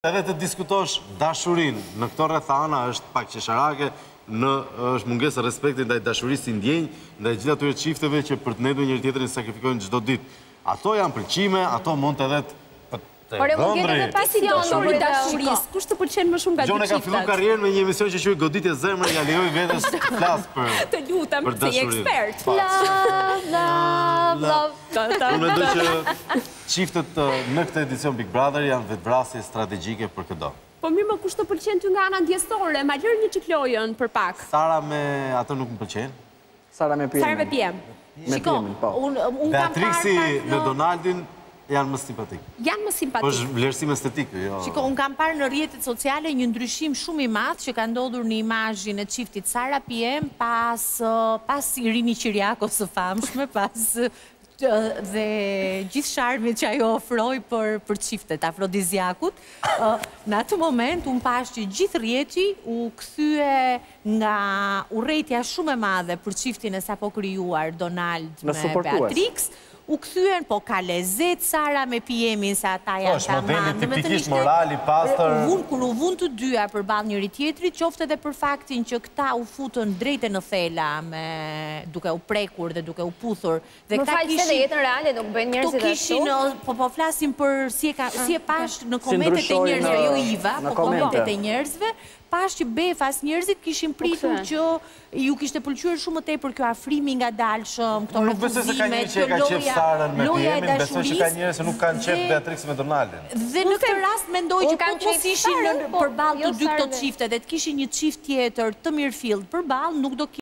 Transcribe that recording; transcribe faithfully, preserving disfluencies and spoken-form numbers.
Edhe të diskutosh dashurin në këto rrethana është pak qesharake, në është mungesë respekti ndaj dashurisë si ndjenjë, ndaj gjithë atyre çifteve që për të ndërtuar njëri tjetrin sakrifikohen çdo ditë. Ato janë pëlqime, ato mund të edhe Por e mund të jetë pasion për dashurisë. Kush të pëlqen më shumë nga dy çiftat? Gjone ka filluar karrierën me një emision që quhet Goditje zemre, ja lejoj vetes të flas për. Të lutem, se je ekspert. Love, love, love. Unë mendoj që çiftet në këtë edicion Big Brother janë vetvrasje strategjike për këdo. Po mirë, më kush të pëlqen ty nga ana ndjesore? Ma lër një çik lojën për pak. Sara me ato nuk më pëlqen. Sara me Piem. Sara me Piem. Shiko, unë kam Beatrixi me Donaldin janë më simpatik. Janë më simpatik. Po është vlerësim estetik, jo. Shiko, unë kam parë në rrjetet sociale një ndryshim shumë i madh që ka ndodhur në imazhin e çiftit Sara Piem pas pas Irini Qiriako së famshme, pas dhe gjithë sharmit që ajo ofroi për për çiftet afrodiziakut. Në atë moment unë pash që gjithë rrjeti u kthye nga urrejtja shumë e madhe për çiftin e sapo krijuar Donald me Beatrix. U kthyen, po ka lezet Sara me Piemin, se ata janë tamam. Po, është modeli tipikisht moral i pastër. Kur u vun të dyja përballë njëri tjetrit, qoftë edhe për faktin që këta u futën drejtë në thela me duke u prekur dhe duke u puthur. Dhe këta kishin në jetën reale nuk bën njerëzit ashtu. Po po flasim për si e ka si e pash në komentet e njerëzve, jo Iva, po komentet e njerëzve. Pash që befas njerëzit kishin pritur që ju kishte pëlqyer shumë më tepër kjo afrimi ngadalshëm, këto refuzimet, kjo loja, loja e dashurisë. Besoj që ka njerëz që nuk kanë qef Beatrix me Donaldin. Dhe në këtë rast mendoj që po mos ishin përballë të dy këto çifte, dhe të kishin një çift tjetër të mirëfillt përballë, nuk do